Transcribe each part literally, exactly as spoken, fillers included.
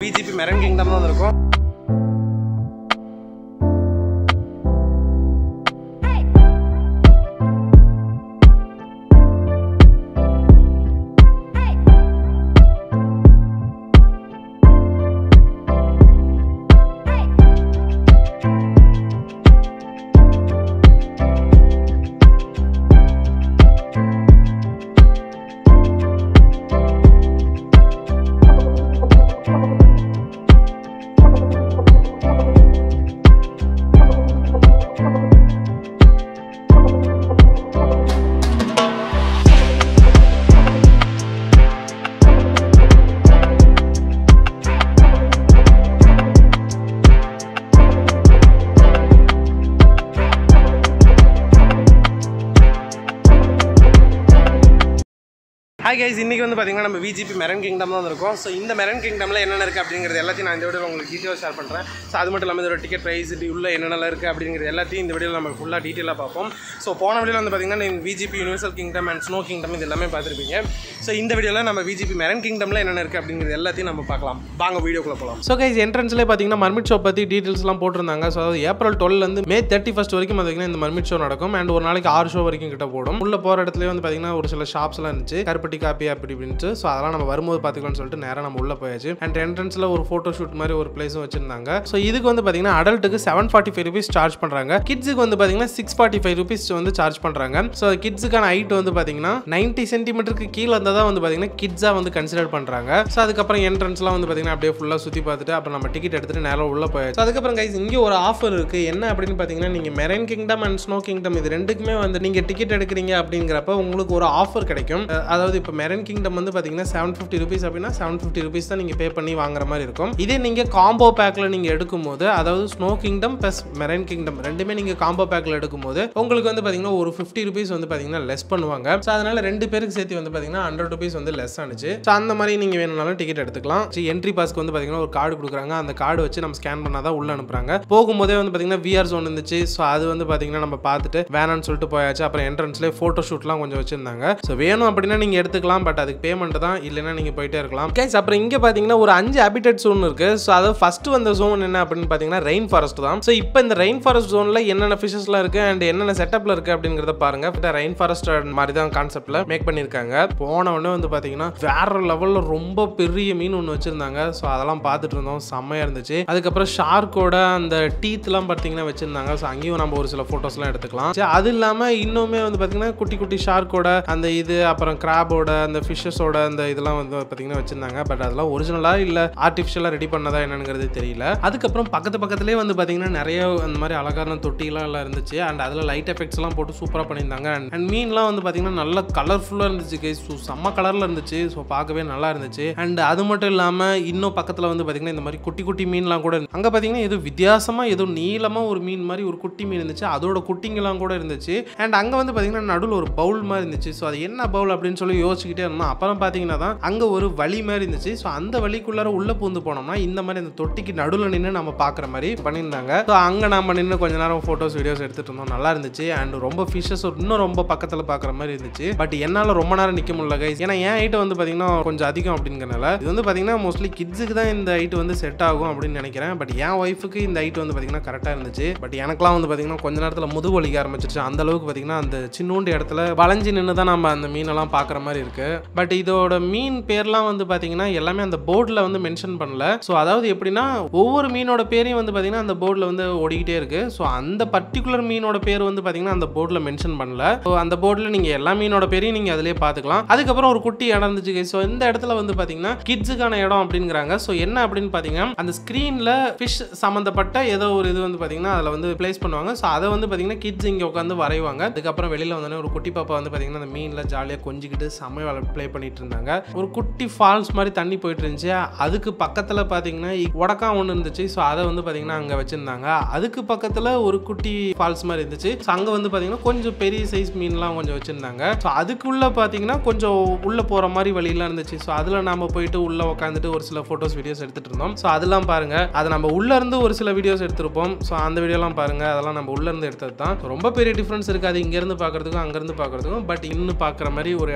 V G P Marine Kingdom தான் இருக்கோம். Hi guys, இன்னைக்கு வந்து பாத்தீங்கன்னா நம்ம V G P Marine Kingdom தான் இருக்கோம். சோ இந்த Marine Kingdomல என்னென்ன இருக்கு அப்படிங்கறது எல்லாத்தையும் நான் இந்த வீடியோல உங்களுக்கு டீடைலா ஷேர் பண்றேன். சோ அது மட்டும் இல்லாம இதோட டிக்கெட் பிரைஸ் உள்ள என்னென்ன இருக்கு அப்படிங்கறது எல்லாத்தையும் இந்த வீடியோல நம்ம ஃபுல்லா டீடைலா பாப்போம். சோ போன வீடியோல வந்து பாத்தீங்கன்னா நீங்க V G P Universal Kingdom and Snow Kingdom இது எல்லாமே பாத்துருப்பீங்க. சோ இந்த வீடியோல நம்ம V G P Marine Kingdomல என்னென்ன இருக்கு அப்படிங்கறது எல்லாத்தையும் நம்ம பார்க்கலாம். வாங்க வீடியோக்குள்ள போலாம். சோ गाइस என்ட்ரன்ஸ்ல பாத்தீங்கன்னா மர்மிட் ஷோ பத்தி டீடைல்ஸ் எல்லாம் போட்டுருந்தாங்க. சோ ஏப்ரல் டுவெல்த் ல இருந்து மே thirty-first வரைக்கும் பாத்தீங்கன்னா இந்த மர்மிட் ஷோ நடக்கும். and ஒரு நாளைக்கு ஆறு ஷோ வரைக்கும் கிட்ட போடும். உள்ள போற இடத்துலயே வந்து பாத்தீங்கன்னா ஒரு சில ஷாப்ஸ் எல்லாம் இருந்துச்சு. கருப்பட்டி காப்பி அப்படி சோ அதெல்லாம் நம்ம வரும்போது பாத்துக்கலாம்னு சொல்லிட்டு நேரா நம்ம உள்ள போயாச்சு. அண்ட் என்ட்ரன்ஸ்ல ஒரு போட்டோ ஷூட் மாதிரி ஒரு பிளேஸும் வச்சிருந்தாங்க. சோ இதுக்கு வந்து பாத்தீங்கன்னா அடல்ட்டுக்கு seven forty-five rupees சார்ஜ் பண்றாங்க. கிட்ஸுக்கு வந்து பாத்தீங்கன்னா six forty-five rupees வந்து சார்ஜ் பண்றாங்க. சோ கிட்ஸுக்கான ஹைட் வந்து பாத்தீங்கன்னா ninety சென்டிமீட்டருக்கு கீழ இருந்தா தான் வந்து பாத்தீங்கன்னா கிட்ஸா வந்து கன்சிடர் பண்றாங்க. சோ அதுக்கு அப்புறம் என்ட்ரன்ஸ்லாம் வந்து பாத்தீங்கன்னா அப்படியே ஃபுல்லா சுத்தி பார்த்துட்டு அப்புறம் நம்ம டிக்கெட் எடுத்துட்டு நேரா உள்ள போயாச்சு. அதுக்கு அப்புறம் गाइस இங்க ஒரு ஆஃபர் இருக்கு. என்ன அப்படின்னு பாத்தீங்கன்னா நீங்க marine kingdom and snow kingdom இது ரெண்டுக்குமே வந்து நீங்க டிக்கெட் எடுக்கிறீங்க அப்படிங்கறப்ப உங்களுக்கு ஒரு ஆஃபர் கிடைக்கும். அதாவது இப்போ மெரைன் கிங்டம் வந்து பாத்தீங்கன்னா seven fifty rupees அப்படினா seven fifty rupees தான் நீங்க பே பண்ணி வாங்குற மாதிரி இருக்கும். இதே நீங்க காம்போ பேக்ல நீங்க எடுக்கும்போது அதாவது snow kingdom plus marine kingdom ரெண்டுமே நீங்க காம்போ பேக்ல எடுக்கும்போது உங்களுக்கு வந்து பாத்தீங்கன்னா ஒரு fifty rupees வந்து பாத்தீங்கன்னா லெஸ் பண்ணுவாங்க. சோ அதனால ரெண்டு பேருக்கு சேர்த்து வந்து பாத்தீங்கன்னா one hundred rupees வந்து லெஸ் ஆனுச்சு. சோ அந்த மாதிரி நீங்க வேணும்னாலும் டிக்கெட் எடுத்துக்கலாம். என்ட்ரி பாஸ்க்கு வந்து பாத்தீங்கன்னா ஒரு கார்டு கொடுக்குறாங்க. அந்த கார்டு வச்சு நம்ம ஸ்கேன் பண்ணாதான் உள்ள அனுப்புறாங்க. போகும்போதே வந்து பாத்தீங்கன்னா V R zone இருந்துச்சு. சோ அது வந்து பாத்தீங்கன்னா நம்ம பார்த்துட்டு வேணாம்னு சொல்லிட்டு போயாச்சு. அப்புறம் என்ட்ரன்ஸ்ல போட்டோ ஷூட்லாம் கொஞ்சம் வச்சிருந்தாங்க. சோ வேணும் அப்படின்னா நீங்க எடுத்துக்கலாம். பட் அதுக்கு பேமெண்ட் தான், இல்லைன்னா நீங்க போயிட்டே இருக்கலாம். கைஸ் அப்புறம் இங்க பாத்தீங்கன்னா ஒரு அஞ்சு ஹேபிடேட் ஜோன் இருக்கு. சோ அது ஃபர்ஸ்ட் வந்த ஜோன் என்ன அப்படின்னு பாத்தீங்கன்னா ரெயின் ஃபாரஸ்ட் தான். சோ இப்போ இந்த ரெயின் ஃபாரஸ்ட் ஜோன்ல என்னென்ன ஃபிஷஸ்லாம் இருக்கு அண்ட் என்னென்ன செட்டப்ல இருக்கு அப்படிங்கறத பாருங்க. இந்த ரெயின் ஃபாரஸ்ட் மாதிரி தான் கான்செப்ட்ல மேக் பண்ணிருக்காங்க. போன உடனே வந்து பாத்தீங்கன்னா வேற லெவல்ல ரொம்ப பெரிய மீன் ஒன்று வச்சிருந்தாங்க. சோ அதெல்லாம் பார்த்துட்டு இருந்தோம், செம்மையா இருந்துச்சு. அதுக்கப்புறம் ஷார்க்கோட அந்த டீத் எல்லாம் பாத்தீங்கன்னா வச்சிருந்தாங்க. சோ அங்கேயும் நம்ம ஒரு சில போட்டோஸ் எல்லாம் எடுத்துக்கலாம். அது இல்லாம இன்னுமே வந்து பாத்தீங்கன்னா குட்டி குட்டி ஷார்க்கோட அந்த இது அப்புறம் கிராபோட அந்த ஃபிஷஸோட அந்த இதெல்லாம் வந்து பாத்தீங்கன்னா வச்சிருந்தாங்க. பட் அதெல்லாம் ஒரிஜினலா இல்ல ஆர்டிஃபிஷியலா ரெடி பண்ணதா என்னங்கிறது தெரியல. அதுக்கப்புறம் பக்கத்து பக்கத்துலேயே வந்து பாத்தீங்கன்னா நிறைய அந்த மாதிரி அழகான தொட்டிலாம் எல்லாம் இருந்துச்சு. அண்ட் அதுல லைட் எஃபெக்ட்ஸ் எல்லாம் போட்டு சூப்பரா பண்ணியிருந்தாங்க. அண்ட் மீன்லாம் வந்து பாத்தீங்கன்னா நல்ல கலர்ஃபுல்லா இருந்துச்சு கைஸ். செம்ம கலர்ல இருந்துச்சு. ஸோ பார்க்கவே நல்லா இருந்துச்சு. அண்ட் அது மட்டும் இல்லாம இன்னும் பக்கத்துல வந்து பாத்தீங்கன்னா இந்த மாதிரி குட்டி குட்டி மீன்லாம் கூட அங்க பாத்தீங்கன்னா ஏதோ வித்தியாசமா ஏதோ நீளமா ஒரு மீன் மாதிரி ஒரு குட்டி மீன் இருந்துச்சு. அதோட குட்டிங்கெல்லாம் கூட இருந்துச்சு. அண்ட் அங்க வந்து பாத்தீங்கன்னா நடுவில் ஒரு பவுல் மாதிரி இருந்துச்சு. ஸோ அது என்ன பவுல் அப்படின்னு சொல்லி யோசிச்சுக்கிட்டே இருந்தோம். அப்புறம் பாத்தீங்கன்னா தான் அங்க ஒரு வழி மாதிரி இருந்துச்சு. ஸோ அந்த வழிக்குள்ளார உள்ள பூந்து போனோம்னா இந்த மாதிரி அந்த தொட்டிக்கு நடுவில் நின்று நம்ம பார்க்குற மாதிரி பண்ணியிருந்தாங்க. ஸோ அங்கே நம்ம நின்று கொஞ்ச நேரம் ஃபோட்டோஸ் வீடியோஸ் எடுத்துட்டு இருந்தோம், நல்லா இருந்துச்சு. அண்ட் ரொம்ப ஃபிஷஸ் இன்னும் ரொம்ப பக்கத்தில் பார்க்குற மாதிரி இருந்துச்சு. பட் என்னால் ரொம்ப நேரம் நிற்க முடியல கைஸ். ஏன்னா என் ஹைட் வந்து பார்த்தீங்கன்னா கொஞ்சம் அதிகம் அப்படிங்கிறனால இது வந்து பார்த்தீங்கன்னா மோஸ்ட்லி கிட்ஸுக்கு தான் இந்த ஹைட் வந்து செட் ஆகும் அப்படின்னு நினைக்கிறேன். பட் என் ஒய்ஃபுக்கு இந்த ஹைட் வந்து பார்த்தீங்கன்னா கரெக்டாக இருந்துச்சு. பட் எனக்குலாம் வந்து பார்த்தீங்கன்னா கொஞ்ச நேரத்தில் முதுகு வலிக்க ஆரம்பிச்சிருச்சு. அந்த அளவுக்கு பார்த்தீங்கன்னா அந்த சின்னோண்டு இடத்துல வளைஞ்சு நின்று தான் நம்ம அந்த மீனெல்லாம் பார்க்குற மாதிரி இருக்கு. பட் இதோட மீன் பேர்லாம் வந்து பாத்தீங்கன்னா எல்லாமே அந்த போர்டில் வந்து மென்ஷன் பண்ணல. ஸோ அதாவது எப்படின்னா ஒவ்வொரு மீனோட பேரையும் வந்து பாத்தீங்கன்னா அந்த போர்டில் வந்து ஓடிக்கிட்டே இருக்கு. ஸோ அந்த பர்டிகுலர் மீனோட பேர் வந்து பாத்தீங்கன்னா அந்த போர்டில் மென்ஷன் பண்ணல. ஸோ அந்த போர்டில் நீங்க எல்லா மீனோட பேரையும் நீங்க அதிலே பார்த்துக்கலாம். அதுக்கப்புறம் ஒரு குட்டி இடம் இருந்துச்சு. ஸோ இந்த இடத்துல வந்து பாத்தீங்கன்னா கிட்ஸுக்கான இடம் அப்படிங்கிறாங்க. ஸோ என்ன அப்படின்னு பாத்தீங்கன்னா அந்த ஸ்கிரீன்ல ஃபிஷ் சம்பந்தப்பட்ட ஏதோ ஒரு இது வந்து பாத்தீங்கன்னா அதில் வந்து பிளேஸ் பண்ணுவாங்க. ஸோ அதை வந்து பாத்தீங்கன்னா கிட்ஸ் இங்கே உட்காந்து வரைவாங்க. அதுக்கப்புறம் வெளியில வந்தோடனே ஒரு குட்டி பாப்பா வந்து பாத்தீங்கன்னா அந்த மீன்ல ஜாலியாக கொஞ்சிக்கிட்டு சமையல் ப்ளே பண்ணிட்டு இருந்தாங்க. ஒரு குட்டி ஃபால்ஸ் மாதிரி தண்ணி போயிட்டு இருந்துச்சு. அதுக்கு பக்கத்துல பாத்தீங்கன்னா உடக்கா ஒன்று இருந்துச்சு. ஸோ அதை வந்து பாத்தீங்கன்னா அங்க வச்சிருந்தாங்க. அதுக்கு பக்கத்துல ஒரு குட்டி ஃபால்ஸ் மாதிரி இருந்துச்சு. ஸோ அங்க வந்து பாத்தீங்கன்னா கொஞ்சம் பெரிய சைஸ் மீன்லாம் கொஞ்சம் வச்சிருந்தாங்க. ஸோ அதுக்குள்ள பாத்தீங்கன்னா கொஞ்சம் உள்ள போற மாதிரி வழியெல்லாம் இருந்துச்சு. ஸோ அதுல நாம போயிட்டு உள்ள உட்காந்துட்டு ஒரு சில போட்டோஸ் வீடியோஸ் எடுத்துட்டு இருந்தோம். ஸோ அதெல்லாம் பாருங்க. அதை நம்ம உள்ள இருந்து ஒரு சில வீடியோஸ் எடுத்திருப்போம். ஸோ அந்த வீடியோலாம் பாருங்க. அதெல்லாம் நம்ம உள்ள இருந்து எடுத்தது தான். ரொம்ப பெரிய டிஃபரன்ஸ் இருக்காது இங்க இருந்து பாக்குறதுக்கும் அங்க இருந்து பாக்குறதுக்கும். பட் இன்னும் பாக்குற மாதிரி ஒரு இடம் இருந்துச்சு.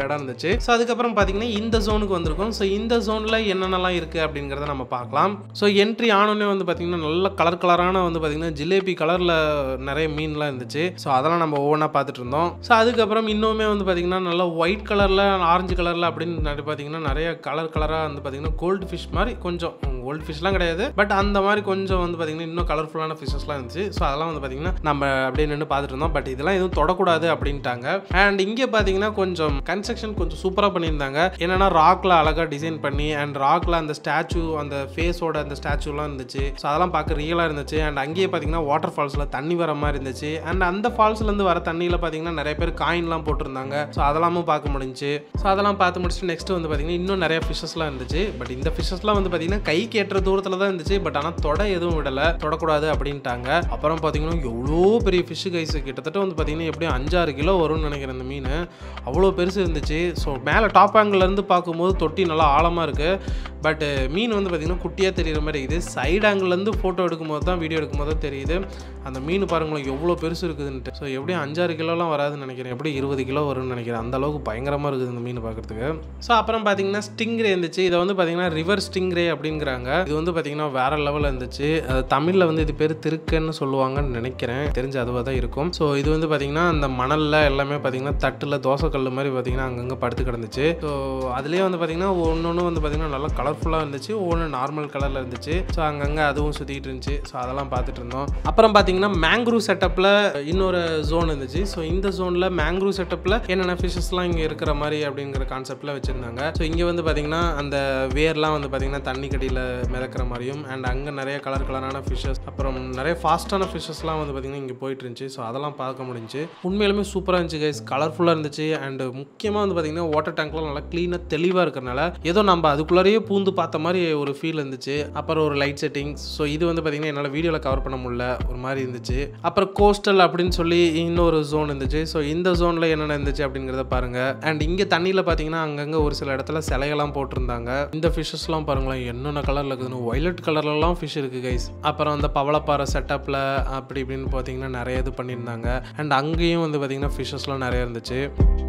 இருந்துச்சு. ஸோ அதுக்கப்புறம் பார்த்தீங்கன்னா இந்த ஜோனுக்கு வந்திருக்கும். ஸோ இந்த ஜோனில் என்னென்னலாம் இருக்குது அப்படிங்கிறத நம்ம பார்க்கலாம். ஸோ என்ட்ரி ஆனோடனே வந்து பார்த்தீங்கன்னா நல்ல கலர் கலரான வந்து பார்த்தீங்கன்னா ஜிலேபி கலரில் நிறைய மீன்லாம் இருந்துச்சு. ஸோ அதெல்லாம் நம்ம ஒவ்வொன்றா பார்த்துட்டு இருந்தோம். ஸோ அதுக்கப்புறம் இன்னுமே வந்து பார்த்தீங்கன்னா நல்லா ஒயிட் கலரில் ஆரஞ்சு கலரில் அப்படின்னு நிறைய பார்த்தீங்கன்னா நிறைய கலர் கலராக வந்து பார்த்தீங்கன்னா கோல்டு ஃபிஷ் மாதிரி கொஞ்சம் கோல்டு ஃபிஷ்லாம் கிடையாது, பட் அந்த மாதிரி கொஞ்சம் வந்து பார்த்தீங்கன்னா இன்னும் கலர்ஃபுல்லான ஃபிஷஸ்லாம் இருந்துச்சு. ஸோ அதெல்லாம் வந்து பார்த்தீங்கன்னா நம்ம அப்படியே நின்று பார்த்துட்டு இருந்தோம். பட் இதெல்லாம் எதுவும் தொடக்கூடாது அப்படின்ட்டாங்க. அண்ட் இங்கே பார்த்தீங்கன்னா கொஞ்சம் கன்ஸ்ட்ரக்ஷன் கொஞ்சம் சூப்பராக பண்ணியிருந்தாங்க. என்னன்னா ராக்ல அழகாக டிசைன் பண்ணி அண்ட் ராக்ல அந்த ஸ்டாச்சு அந்த ஃபேஸோட அந்த ஸ்டாச்சுலாம் இருந்துச்சு. ஸோ அதெல்லாம் பார்க்க ரியலாக இருந்துச்சு. அண்ட் அங்கேயே பார்த்தீங்கன்னா வாட்டர் ஃபால்ஸில் தண்ணி வர மாதிரி இருந்துச்சு. அண்ட் அந்த ஃபால்ஸ்லேருந்து வர தண்ணியில் பார்த்தீங்கன்னா நிறைய பேர் காயின்லாம் போட்டிருந்தாங்க. ஸோ அதெல்லாமும் பார்க்க முடிஞ்சுச்சு. ஸோ அதெல்லாம் பார்த்து முடிச்சுட்டு நெக்ஸ்ட் வந்து பார்த்தீங்கன்னா இன்னும் நிறைய ஃபிஷஸ்லாம் இருந்துச்சு. பட் இந்த ஃபிஷஸ்லாம் வந்து பார்த்தீங்கன்னா கை கேட்டுற தூரத்தில் தான் இருந்துச்சு. பட் ஆனால் தொட எதுவும் விடலை, தொடக்கூடாது அப்படின்ட்டாங்க. அப்புறம் பார்த்தீங்கன்னா எவ்வளோ பெரிய ஃபிஷ் கைஸ், கிட்டத்தட்ட வந்து பார்த்தீங்கன்னா எப்படியும் அஞ்சாறு கிலோ வரும்னு நினைக்கிறேன் இந்த மீன். அவ்வளோ பெருசு இருந்துச்சு. ஸோ மேலே டாப் ஆங்கிள்லேருந்து பார்க்கும்போது தொட்டி நல்லா ஆழமாக இருக்குது. பட் மீன் வந்து பார்த்தீங்கன்னா குட்டியாக தெரிகிற மாதிரி இருக்குது. சைடு ஆங்கிள்லேருந்து ஃபோட்டோ எடுக்கும்போது தான் வீடியோ எடுக்கும்போது தான் தெரியுது அந்த மீன் பாருங்களேன் எவ்வளோ பெருசு இருக்குதுன்ட்டு. ஸோ எப்படியும் அஞ்சாறு கிலோலாம் வராதுன்னு நினைக்கிறேன், எப்படி இருபது கிலோ வரும்னு நினைக்கிறேன். அந்த அளவுக்கு பயங்கரமாக இருக்குது இந்த மீன் பார்க்குறதுக்கு. ஸோ அப்புறம் பார்த்தீங்கன்னா ஸ்டிங்ரே இருந்துச்சு. இதை வந்து பார்த்தீங்கன்னா ரிவர் ஸ்டிங்ரே அப்படிங்கிறாங்க. இது வந்து பார்த்தீங்கன்னா வேற லெவலில் இருந்துச்சு. அது தமிழில் வந்து இது பேர் திருக்கன்னு சொல்லுவாங்கன்னு நினைக்கிறேன், தெரிஞ்சு அதுவாக தான் இருக்கும். ஸோ இது வந்து பார்த்தீங்கன்னா அந்த மணலில் எல்லாமே பார்த்தீங்கன்னா தட்டில் தோசைக்கல் மாதிரி பார்த்தீங்கன்னா அங்கங்கே படுத்து கிடந்துச்சு. ஸோ அதுலேயே வந்து பார்த்தீங்கன்னா ஒன்று ஒன்று வந்து பார்த்தீங்கன்னா நல்லா கலர்ஃபுல்லாக இருந்துச்சு, ஒன்று நார்மல் கலரில் இருந்துச்சு. ஸோ அங்கங்கே அதுவும் சுற்றிட்டு இருந்துச்சு. ஸோ அதெல்லாம் பார்த்துட்டு இருந்தோம். அப்புறம் பார்த்தீங்கன்னா மேங்க்ரூவ் செட்டப்பில் இன்னொரு ஜோன் இருந்துச்சு. ஸோ இந்த ஜோனில் மேங்க்ரூவ் செட்டப்பில் என்னென்ன ஃபிஷஸ்லாம் இங்கே இருக்கிற மாதிரி அப்படிங்கிற கான்செப்டில் வச்சுருந்தாங்க. ஸோ இங்கே வந்து பார்த்தீங்கன்னா அந்த வேர்லாம் வந்து பார்த்தீங்கன்னா தண்ணி கடியில் மிதக்கிற மாதிரியும் அண்ட் அங்கே நிறைய கலர் கலரான ஃபிஷஸ் அப்புறம் நிறைய ஃபாஸ்ட்டான ஃபிஷஸ்லாம் வந்து பார்த்தீங்கன்னா இங்கே போயிட்டு இருந்துச்சு. ஸோ அதெல்லாம் பார்க்க முடிஞ்சு உண்மையிலுமே சூப்பராக இருந்துச்சு கைஸ், கலர்ஃபுல்லாக இருந்துச்சு. அண்ட் முக்கியமாக வந்து பார்த்தீங்கன்னா வாட்டர் டேங்க்லாம் நல்லா க்ளீனாக தெளிவாக இருக்கிறனால ஏதோ நம்ம அதுக்குள்ளேயே பூந்து பார்த்த மாதிரி ஒரு ஃபீல் இருந்துச்சு. அப்புறம் ஒரு லைட் செட்டிங்ஸ். ஸோ இது வந்து பார்த்தீங்கன்னா என்னால் வீடியோவில் கவர் பண்ண முடியல, ஒரு மாதிரி இருந்துச்சு. அப்புறம் கோஸ்டல் அப்படின்னு சொல்லி இன்னொரு ஜோன் இருந்துச்சு. ஸோ இந்த ஜோனில் என்னென்ன இருந்துச்சு அப்படிங்கிறத பாருங்கள். அண்ட் இங்கே தண்ணியில் பார்த்தீங்கன்னா அங்கங்கே ஒரு சில இடத்துல சிலையெல்லாம் போட்டிருந்தாங்க. இந்த ஃபிஷஸ்லாம் பாருங்களேன் என்னென்ன கலரில் இருக்குதுன்னு, வயலட் கலர்லலாம் ஃபிஷ் இருக்குது கைஸ். அப்புறம் அந்த பவளப்பாறை செட்டப்பில் அப்படி இப்படின்னு பார்த்தீங்கன்னா நிறைய இது பண்ணியிருந்தாங்க. அண்ட் அங்கேயும் வந்து பார்த்தீங்கன்னா ஃபிஷஸ்லாம் நிறைய இருந்துச்சு.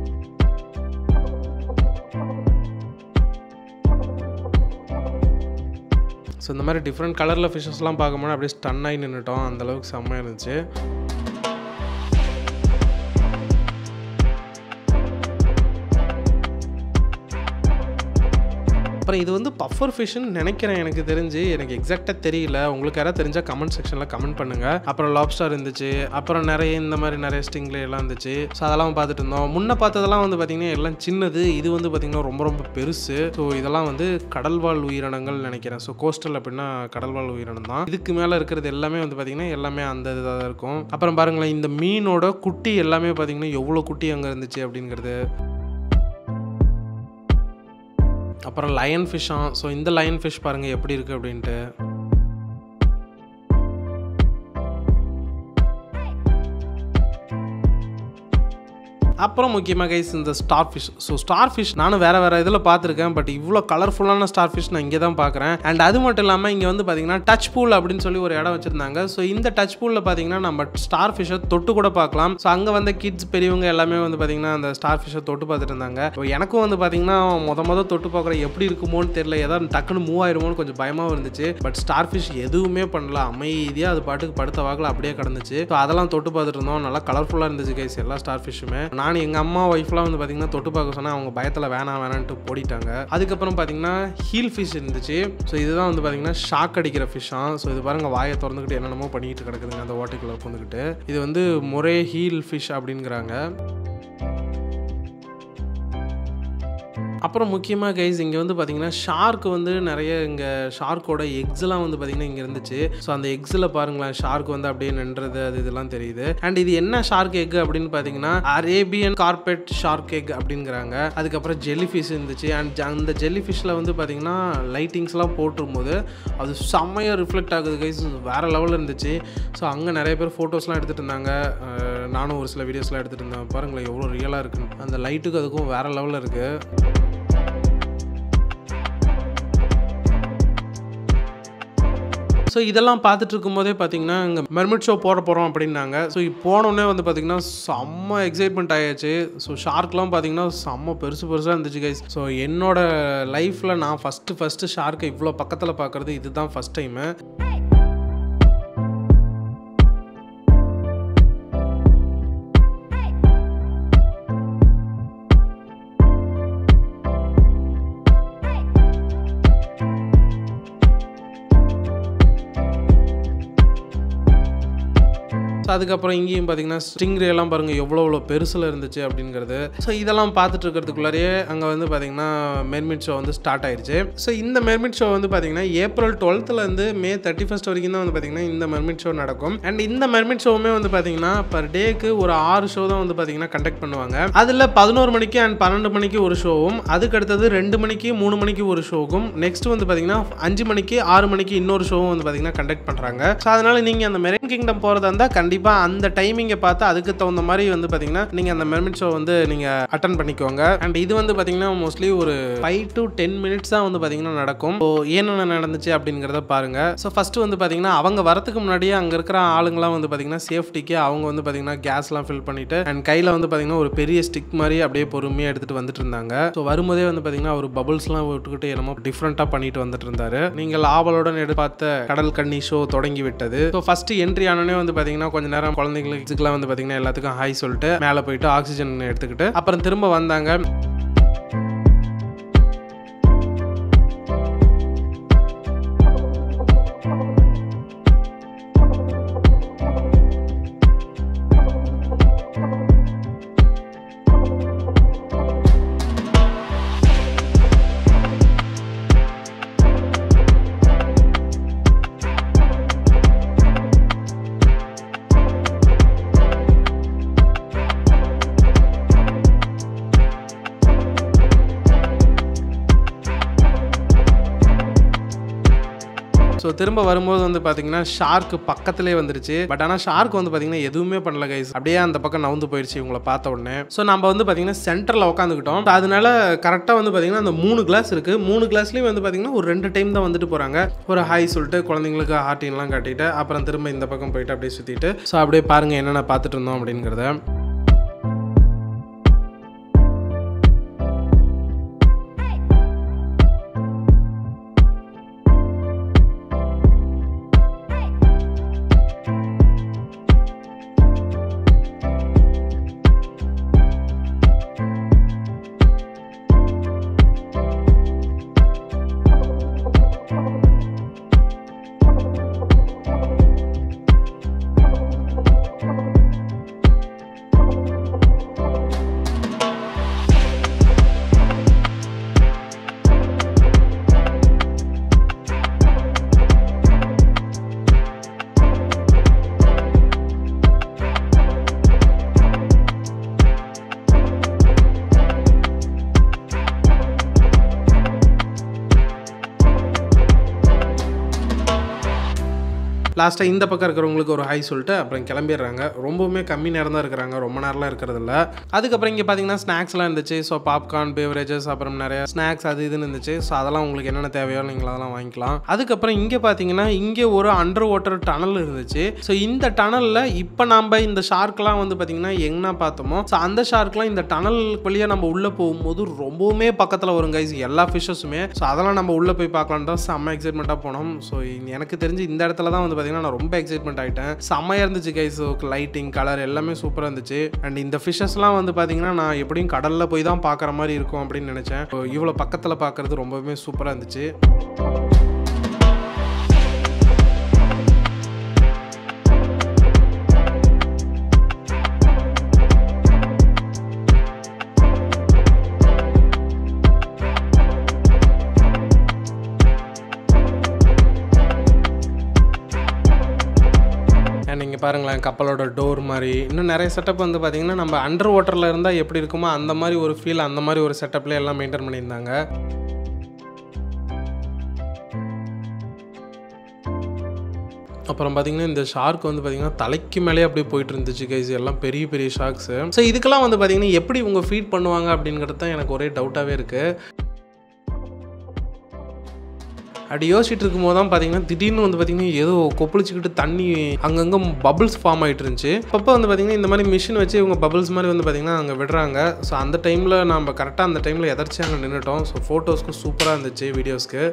ஸோ இந்த மாதிரி டிஃப்ரெண்ட் கலரில் ஃபிஷஸ்லாம் பார்க்கும்போது அப்படியே ஸ்டன் ஆகி நின்றுட்டோம், அந்தளவுக்கு செம்மையாக இருந்துச்சு. அப்புறம் இது வந்து பஃபர் ஃபிஷ்ன்னு நினைக்கிறேன், எனக்கு தெரிஞ்சு, எனக்கு எக்ஸாக்டாக தெரியல. உங்களுக்கு யாராவது தெரிஞ்சால் கமெண்ட் செக்ஷனில் கமெண்ட் பண்ணுங்கள். அப்புறம் லாப்ஸ்டார் இருந்துச்சு, அப்புறம் நிறைய இந்த மாதிரி நிறைய ஸ்டிங்லே எல்லாம் இருந்துச்சு. ஸோ அதெல்லாம் பார்த்துட்டு இருந்தோம். முன்ன பார்த்ததெல்லாம் வந்து பார்த்திங்கன்னா எல்லாம் சின்னது, இது வந்து பார்த்திங்கன்னா ரொம்ப ரொம்ப பெருசு. ஸோ இதெல்லாம் வந்து கடல்வாழ் உயிரினங்கள் நினைக்கிறேன். ஸோ கோஸ்டல் அப்படின்னா கடல்வாழ் உயிரினம் தான். இதுக்கு மேலே இருக்கிறது எல்லாமே வந்து பார்த்திங்கன்னா எல்லாமே அந்த இதாக தான் இருக்கும். அப்புறம் பாருங்களேன் இந்த மீனோட குட்டி எல்லாமே பார்த்திங்கன்னா எவ்வளோ குட்டி அங்கே இருந்துச்சு அப்படிங்கிறது. அப்புறம் லயன் ஃபிஷ்ஷா. ஸோ இந்த லயன் ஃபிஷ் பாருங்கள் எப்படி இருக்குது அப்படின்ட்டு. அப்புறம் முக்கியமாக கைஸ் இந்த star fish. So star fish நானும் வேறு வேறு இதில் பார்த்துருக்கேன், பட் இவ்வளோ கலர்ஃபுல்லான ஸ்டார் ஃபிஷ் நான் இங்கே தான் பார்க்குறேன். அண்ட் அது மட்டும் இல்லாமல் இங்கே வந்து பார்த்தீங்கன்னா டச் பூல் அப்படின்னு சொல்லி ஒரு இடம் வச்சுருந்தாங்க. ஸோ இந்த டச் பூலில் பார்த்தீங்கன்னா நம்ம ஸ்டார் ஃபிஷ்ஷை தொட்டு கூட பார்க்கலாம். ஸோ அங்கே வந்து கிட்ஸ் பெரியவங்க எல்லாமே வந்து பார்த்தீங்கன்னா அந்த ஸ்டார் ஃபிஷ்ஷை தொட்டு பார்த்துட்டு இருந்தாங்க. ஸோ எனக்கும் வந்து பார்த்தீங்கன்னா மொத மொதல் தொட்டு பார்க்குற எப்படி இருக்குமோன்னு தெரியல, ஏதாவது டக்குன்னு மூவ் ஆயிருமோன்னு கொஞ்சம் பயமாகவும் இருந்துச்சு. பட் ஸ்டார் ஃபிஷ் எதுவுமே பண்ணல, அமைதியாக அது பாட்டுக்கு படுத்த வாக்கில் அப்படியே கிடந்துச்சு. ஸோ அதெல்லாம் தொட்டு பார்த்துட்டு இருந்தோம், நல்லா கலர்ஃபுல்லாக இருந்துச்சு கைஸ் எல்லா ஸ்டார் ஃபிஷ்ஷுமே. நான் எங்கள் அம்மா ஒய்ஃப்லாம் வந்து பார்த்தீங்கன்னா தொட்டு பார்க்க சொன்னால் அவங்க பயத்தில் வேணாம் வேணான்ட்டு போடிட்டாங்க. அதுக்கப்புறம் பார்த்தீங்கன்னா ஹீல் ஃபிஷ் இருந்துச்சு. ஸோ இதுதான் வந்து பார்த்தீங்கன்னா ஷாக் அடிக்கிற ஃபிஷ்ஷா. ஸோ இது பாருங்கள் வாயை திறந்துக்கிட்டு என்னென்னமோ பண்ணிக்கிட்டு கிடக்குதுங்க அந்த வாட்டருக்குள்ளே உட்காந்துக்கிட்டு. இது வந்து மொரே ஹீல் ஃபிஷ் அப்படிங்கிறாங்க. அப்புறம் முக்கியமாக கைஸ் இங்கே வந்து பார்த்தீங்கன்னா ஷார்க் வந்து நிறைய இங்கே ஷார்க்கோட எக்ஸ்லாம் வந்து பார்த்தீங்கன்னா இங்கே இருந்துச்சு. ஸோ அந்த எக்ஸில் பாருங்களேன் ஷார்க் வந்து அப்படியே நின்றது அது இதெல்லாம் தெரியுது. அண்ட் இது என்ன ஷார்க் எக் அப்படின்னு பார்த்தீங்கன்னா அரேபியன் கார்பெட் ஷார்க் எக் அப்படிங்கிறாங்க. அதுக்கப்புறம் ஜெல்லி ஃபிஷ் இருந்துச்சு. அண்ட் அந்த ஜெல்லி ஃபிஷ்ஷில் வந்து பார்த்தீங்கன்னா லைட்டிங்ஸ்லாம் போட்டுரும்போது அது செம்மையாக ரிஃப்ளெக்ட் ஆகுது கைஸ், வேறு லெவலில் இருந்துச்சு. ஸோ அங்கே நிறைய பேர் ஃபோட்டோஸ்லாம் எடுத்துகிட்டு இருந்தாங்க, நானும் ஒரு சில வீடியோஸ்லாம் எடுத்துகிட்டு இருந்தேன். பாருங்களேன் எவ்வளோ ரியலாக இருக்குன்னு, அந்த லைட்டுக்கு அதுக்கும் வேறு லெவலில் இருக்குது. ஸோ இதெல்லாம் பார்த்துட்டு இருக்கும்போதே பார்த்தீங்கன்னா இங்கே மெர்மிட் ஷோ போட போகிறோம் அப்படின்னாங்க. ஸோ போனோடனே வந்து பார்த்தீங்கன்னா செம்ம எக்ஸைட்மெண்ட் ஆயாச்சு. ஸோ ஷார்க்லாம் பார்த்தீங்கன்னா செம்ம பெருசு பெருசாக இருந்துச்சு கைஸ். ஸோ என்னோட லைஃப்பில் நான் ஃபஸ்ட்டு ஃபஸ்ட்டு ஷார்க்கை இவ்வளோ பக்கத்தில் பார்க்குறது இதுதான் ஃபஸ்ட் டைமு. அதுக்கப்புறம் இங்கேயும் பார்த்தீங்கன்னா ஸ்டிங்ரே எல்லாம் பாருங்கள் எவ்வளோ எவ்வளோ பெருசில் இருந்துச்சு அப்படிங்கிறது. ஸோ இதெல்லாம் பார்த்துட்டு இருக்கிறதுக்குள்ளாரையே அங்கே வந்து பார்த்தீங்கன்னா மெர்மிட் ஷோ வந்து ஸ்டார்ட் ஆயிடுச்சு. ஸோ இந்த மெர்மிட் ஷோ வந்து பார்த்தீங்கன்னா ஏப்ரல் டுவெல்த்துலேருந்து மே தேர்ட்டி ஃபர்ஸ்ட் வரைக்கும் தான் வந்து பார்த்தீங்கன்னா இந்த மெர்மிட் ஷோ நடக்கும். அண்ட் இந்த மெர்மிட் ஷோவுமே வந்து பார்த்தீங்கன்னா பர் டேக்கு ஒரு ஆறு ஷோ தான் வந்து பார்த்தீங்கன்னா கண்டக்ட் பண்ணுவாங்க. அதில் பதினோரு மணிக்கு அண்ட் பன்னெண்டு மணிக்கு ஒரு ஷோவும், அதுக்கு அடுத்தது ரெண்டு மணிக்கு மூணு மணிக்கு ஒரு ஷோவும், நெக்ஸ்ட் வந்து பார்த்தீங்கன்னா அஞ்சு மணிக்கு ஆறு மணிக்கு இன்னொரு ஷோவும் வந்து பார்த்தீங்கன்னா கண்டக்ட் பண்ணுறாங்க. ஸோ அதனால நீங்கள் அந்த மெரைன் கிங்டம் போகிறதா இருந்தால் கண்டிப்பாக அந்த டைமிங்கை பார்த்து அதுக்கு தகுந்த மாதிரி வந்து பார்த்தீங்கன்னா நீங்கள் அந்த மெர்மிட் ஷோ வந்து நீங்கள் அட்டன் பண்ணிக்கோங்க. அண்ட் இது வந்து பார்த்தீங்கன்னா மோஸ்ட்லி ஒரு ஃபைவ் டு டென் மினிட்ஸ் தான் வந்து பார்த்தீங்கன்னா நடக்கும். ஸோ என்னென்ன நடந்துச்சு அப்படிங்கிறத பாருங்க. ஸோ ஃபர்ஸ்ட் வந்து பார்த்தீங்கன்னா அவங்க வரதுக்கு முன்னாடியே அங்கே இருக்கிற ஆளுங்களாம் வந்து பார்த்தீங்கன்னா சேஃப்டிக்கு அவங்க வந்து பார்த்தீங்கன்னா கேஸ்லாம் ஃபில் பண்ணிட்டு அண்ட் கையில் வந்து பார்த்தீங்கன்னா ஒரு பெரிய ஸ்டிக் மாதிரி அப்படியே பொறுமையாக எடுத்துட்டு வந்துட்டு இருந்தாங்க. ஸோ வரும்போதே வந்து பார்த்தீங்கன்னா ஒரு பபுள்ஸ்லாம் விட்டுக்கிட்டு என்னமோ டிஃப்ரெண்ட்டாக பண்ணிட்டு வந்துட்டு இருந்தாரு. நீங்கள் ஆவலுடன் எதிர்பார்த்த கடல் கண்ணி ஷோ தொடங்கி விட்டது. ஸோ ஃபர்ஸ்ட் என்ட்ரி ஆனோடனே வந்து பார்த்தீங்கன்னா கொஞ்ச நேரம் குழந்தைங்களுக்கு வந்து பார்த்தீங்கன்னா எல்லாத்துக்கும் ஹாய் சொல்லிட்டு மேலே போயிட்டு ஆக்சிஜன் எடுத்துக்கிட்டு அப்புறம் திரும்ப வந்தாங்க. ஸோ திரும்ப வரும்போது வந்து பார்த்தீங்கன்னா ஷார்க்கு பக்கத்திலே வந்துருச்சு. பட் ஆனால் ஷார்க் வந்து பார்த்தீங்கன்னா எதுவுமே பண்ணல கைஸ். அப்படியே அந்த பக்கம் நவுந்து போயிடுச்சு இவங்களை பார்த்த உடனே. ஸோ நம்ம வந்து பார்த்தீங்கன்னா சென்டரில் உட்காந்துக்கிட்டோம். அதனால கரெக்டாக வந்து பார்த்தீங்கன்னா அந்த மூணு கிளாஸ் இருக்குது. மூணு கிளாஸ்லேயும் வந்து பார்த்தீங்கன்னா ஒரு ரெண்டு டைம் தான் வந்துட்டு போகிறாங்க. ஒரு ஹாய் சொல்லிட்டு குழந்தைங்களுக்கு ஹார்ட்டின்லாம் காட்டிட்டு அப்புறம் திரும்ப இந்த பக்கம் போயிட்டு அப்படியே சுற்றிட்டு ஸோ அப்படியே பாருங்கள் என்னென்ன பார்த்துட்டு இருந்தோம் அப்படிங்கிறத. லாஸ்ட்டாக இந்த பக்கம் இருக்கிறவங்களுக்கு ஒரு ஹாய் சொல்லிட்டு அப்புறம் கிளம்பிடுறாங்க. ரொம்பவுமே கம்மி நேரம் தான் இருக்கிறாங்க, ரொம்ப நேரம்லாம் இருக்கிறதில்ல. அதுக்கப்புறம் இங்கே பார்த்தீங்கன்னா ஸ்நாக்ஸ்லாம் இருந்துச்சு. ஸோ பாப்கார்ன், பேவரேஜஸ், அப்புறம் நிறைய ஸ்நாக்ஸ் அது இதுன்னு இருந்துச்சு. ஸோ அதெல்லாம் உங்களுக்கு என்னென்ன தேவையோ நீங்கள் அதெல்லாம் வாங்கிக்கலாம். அதுக்கப்புறம் இங்கே பார்த்தீங்கன்னா இங்கே ஒரு அண்டர் வாட்டர் டனல் இருந்துச்சு. ஸோ இந்த டனலில் இப்போ நம்ம இந்த ஷார்க்லாம் வந்து பார்த்தீங்கன்னா எங்கன்னா பார்த்தோமோ ஸோ அந்த ஷார்க்லாம் இந்த டனல் வழியாக நம்ம உள்ளே போகும்போது ரொம்பவுமே பக்கத்தில் வரும் கைஸ் எல்லா ஃபிஷ்ஷஸுமே. ஸோ அதெல்லாம் நம்ம உள்ளே போய் பார்க்கலாம் தான் செம்ம எக்ஸைட்மெண்ட்டாக போனோம். ஸோ எனக்கு தெரிஞ்சு இந்த இடத்துல தான் வந்து பார்த்தீங்கன்னா நான் ரொம்ப எக்ஸைட்மெண்ட் ஆகிட்டேன். செம்மையாக இருந்துச்சு கைஸ். லைட்டிங், கலர் எல்லாமே சூப்பராக இருந்துச்சு. அண்ட் இந்த ஃபிஷ்ஷஸ்லாம் வந்து பார்த்தீங்கன்னா நான் எப்படியும் கடலில் போய் தான் பார்க்குற மாதிரி இருக்கும் அப்படின்னு நினச்சேன். இவ்வளோ பக்கத்தில் பார்க்குறது ரொம்பவுமே சூப்பராக இருந்துச்சு. நீங்கள் பாருங்களேன் கப்பலோட டோர் மாதிரி இன்னும் நிறைய செட்டப் வந்து பார்த்தீங்கன்னா நம்ம அண்டர் வாட்டரில் இருந்தால் எப்படி இருக்குமோ அந்த மாதிரி ஒரு ஃபீல், அந்த மாதிரி ஒரு செட்டப்ல எல்லாம் மெயின்டைன் பண்ணியிருந்தாங்க. அப்புறம் பார்த்தீங்கன்னா இந்த ஷார்க் வந்து பார்த்தீங்கன்னா தலைக்கு மேலே அப்படியே போயிட்டு இருந்துச்சு கைஸ். எல்லாம் பெரிய பெரிய ஷார்க்ஸு. ஸோ இதுக்கெல்லாம் வந்து பார்த்தீங்கன்னா எப்படி இவங்க ஃபீட் பண்ணுவாங்க அப்படிங்கிறது தான் எனக்கு ஒரே டவுட்டாகவே இருக்குது. அப்படி யோசிச்சுட்டு இருக்கும்போது தான் பார்த்தீங்கன்னா திடீர்னு வந்து பார்த்தீங்கன்னா ஏதோ கொப்பளிச்சுக்கிட்டு தண்ணி அங்கங்கே பபிள்ஸ் ஃபார்ம் ஆகிட்டு இருந்துச்சு. அப்போ வந்து பார்த்தீங்கன்னா இந்த மாதிரி மிஷின் வச்சு இவங்க பபிள்ஸ் மாதிரி வந்து பார்த்தீங்கன்னா அங்கே விடுறாங்க. ஸோ அந்த டைமில் நம்ம கரெக்டாக அந்த டைமில் எதர்ச்சியாக அங்கே நின்றுட்டோம். ஸோ ஃபோட்டோஸ்க்கு சூப்பராக இருந்துச்சு, வீடியோஸ்க்கு.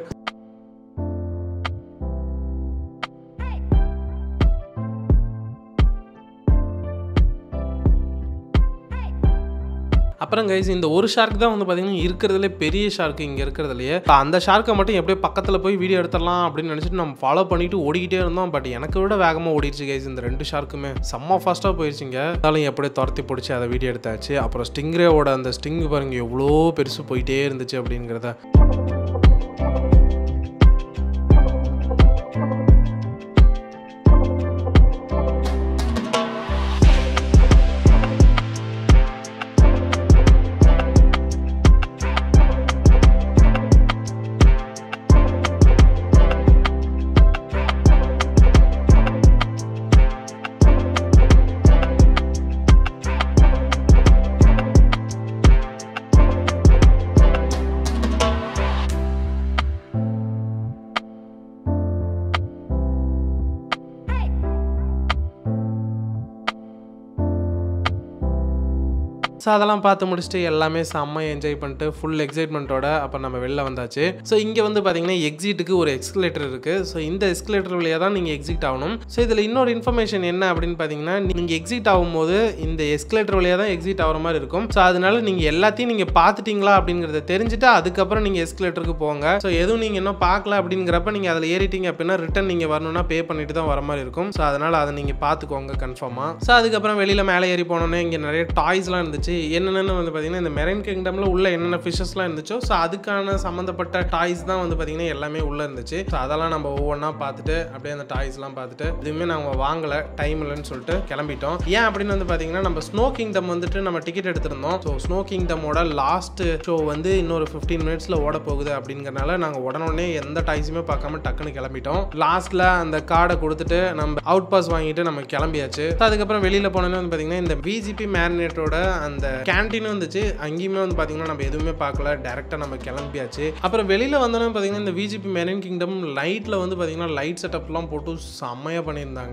அப்புறம் கைஸ் இந்த ஒரு ஷார்க் தான் வந்து பார்த்தீங்கன்னா இருக்கிறதுலே பெரிய ஷார்க்கு இங்கே இருக்கிறதுலையே. அந்த ஷார்க்கை மட்டும் எப்படியே பக்கத்தில் போய் வீடியோ எடுத்துடலாம் அப்படின்னு நினச்சிட்டு நம்ம ஃபாலோ பண்ணிட்டு ஓடிக்கிட்டே இருந்தோம். பட் எனக்கு விட வேகமாக ஓடிடுச்சு கைஸ் இந்த ரெண்டு ஷார்க்குமே. செம்ம ஃபாஸ்ட்டாக போயிடுச்சுங்க. அதனால எப்படியே துரத்தி பிடிச்சி அதை வீடியோ எடுத்தாச்சு. அப்புறம் ஸ்டிங்ரேவோட அந்த ஸ்டிங் பாருங்க எவ்வளோ பெருசு போயிட்டே இருந்துச்சு அப்படிங்கிறத. ஸோ அதெல்லாம் பார்த்து முடிச்சுட்டு எல்லாமே செம்ம என்ஜாய் பண்ணிட்டு ஃபுல் எக்ஸைட்மெண்ட்டோட அப்போ நம்ம வெளில வந்தாச்சு. ஸோ இங்கே வந்து பார்த்தீங்கன்னா எக்ஸிட்டுக்கு ஒரு எஸ்கலேட்டர் இருக்குது. ஸோ இந்த எஸ்கலேட்டர் வழியாக தான் நீங்கள் எக்ஸிட் ஆகணும். ஸோ இதில் இன்னொரு இன்ஃபர்மேஷன் என்ன அப்படின்னு பார்த்தீங்கன்னா நீங்கள் எக்ஸிட் ஆகும்போது இந்த எஸ்கலேட்டர் வழியாக தான் எக்ஸிட் ஆகிற மாதிரி இருக்கும். ஸோ அதனால நீங்கள் எல்லாத்தையும் நீங்கள் பார்த்துட்டீங்களா அப்படிங்கிறத தெரிஞ்சுட்டு அதுக்கப்புறம் நீங்கள் எஸ்கலேட்டருக்கு போங்க. ஸோ எதுவும் நீங்கள் இன்னும் பார்க்கல அப்படிங்கிறப்ப நீங்கள் அதில் ஏறிட்டீங்க அப்படின்னா ரிட்டன் நீங்கள் வரணும்னா பே பண்ணிட்டு தான் வர மாதிரி இருக்கும். ஸோ அதனால் அதை நீங்கள் பார்த்துக்கோங்க கன்ஃபார்மாக. ஸோ அதுக்கப்புறம் வெளியில் மேலே ஏறி போனோன்னே இங்கே நிறைய டாய்ஸ்லாம் இருந்துச்சு. என்னென்னு வந்து பார்த்தீங்கன்னா இந்த மெரைன் கிங்டமில் உள்ள என்னென்ன ஃபிஷஸ்லாம் இருந்துச்சோ ஸோ அதுக்கான சம்மந்தப்பட்ட டாய்ஸ் தான் வந்து பார்த்தீங்கன்னா எல்லாமே உள்ளே இருந்துச்சு. ஸோ அதெல்லாம் நம்ம ஒவ்வொன்றா பார்த்துட்டு அப்படியே அந்த டாய்ஸ்லாம் பார்த்துட்டு எதுவுமே நாங்கள் வாங்கலை, டைம் இல்லைன்னு சொல்லிட்டு கிளம்பிட்டோம். ஏன் அப்படின்னு வந்து பார்த்தீங்கன்னா நம்ம ஸ்னோ கிங்டம் வந்துட்டு நம்ம டிக்கெட் எடுத்திருந்தோம். ஸோ ஸ்னோ கிங்டமோட லாஸ்ட் ஷோ வந்து இன்னொரு ஃபிஃப்டீன் மினிட்ஸில் ஓட போகுது அப்படிங்கிறனால நாங்கள் உடனே எந்த டாய்ஸுமே பார்க்காம டக்குன்னு கிளம்பிட்டோம். லாஸ்ட்டில் அந்த கார்டை கொடுத்துட்டு நம்ம அவுட் பாஸ் வாங்கிட்டு நம்ம கிளம்பியாச்சு. அதுக்கப்புறம் வெளியில் போனோன்னு வந்து பார்த்தீங்கன்னா இந்த விஜிபி மேரினேட்டோட அந்த கேன்டீனும் இருந்துச்சு. அங்கேயுமே வந்து பார்த்தீங்கன்னா நம்ம எதுவுமே பார்க்கல, டேரெக்டாக நம்ம கிளம்பியாச்சு. அப்புறம் வெளியில் வந்தோன்னு பார்த்தீங்கன்னா இந்த விஜிபி மெரைன் கிங்டம் லைட்டில் வந்து பார்த்தீங்கன்னா லைட் செட்டப்லாம் போட்டு செம்மையாக பண்ணியிருந்தாங்க.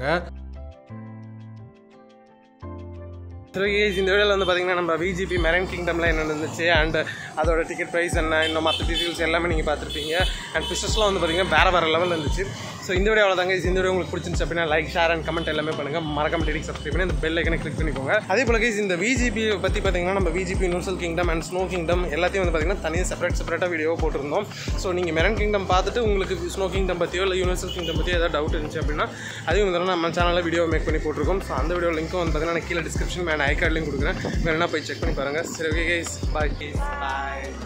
இந்த வீடியோவில் வந்து பார்த்தீங்கன்னா நம்ம விஜிபி மெரைன் கிங்டமில் என்ன இருந்துச்சு அண்ட் அதோட டிக்கெட் ப்ரைஸ் என்ன இன்னும் மற்ற டீட்டெயில்ஸ் எல்லாமே நீங்கள் பார்த்துருப்பீங்க. அண்ட் ஃபிஷஸ்லாம் வந்து பார்த்தீங்கன்னா வேறு வேறு லெவலில் இருந்துச்சு. ஸோ இந்த வீடியோ அவ்வளோதாங்க. இந்த வீடியோ உங்களுக்கு பிடிச்சிருந்துச்சு அப்படின்னா லைக், ஷேர் அண்ட் கமெண்ட் எல்லாமே பண்ணுங்கள். மறக்காம டிடிக் சப்ஸ்கிரைப் பண்ணி இந்த பெல் ஐக்கனை கிளிக் பண்ணிக்கோங்க. அதே போல கைஸ் இந்த விஜிபி பற்றி பார்த்தீங்கன்னா நம்ம VGP universal kingdom and snow kingdom எல்லாத்தையும் வந்து பார்த்தீங்கன்னா தனியாக செப்பரேட் செப்பரேட்டாக வீடியோ போட்டிருந்தோம். ஸோ நீங்கள் மெரைன் கிங்டம் பார்த்துட்டு உங்களுக்கு ஸ்னோ கிங்டம் பற்றியோ இல்லை யூனிவர்சல் கிங்டம் பற்றியோ ஏதாவது டவுட் இருந்துச்சு அப்படின்னா அதையும் வந்து நம்ம சேனலில் வீடியோ மேக் பண்ணி போட்டிருக்கோம். ஸோ அந்த வீடியோ லிங்க்கும் வந்து பார்த்தீங்கன்னா நான் கீழே டிஸ்கிரிப்ஷன் மேலே ஐ கார்ட்லையும் கொடுக்குறேன். வேணும்னா போய் செக் பண்ணி பாருங்கள். சரி, ஓகே கைஸ், பாய் கைஸ், பாய்.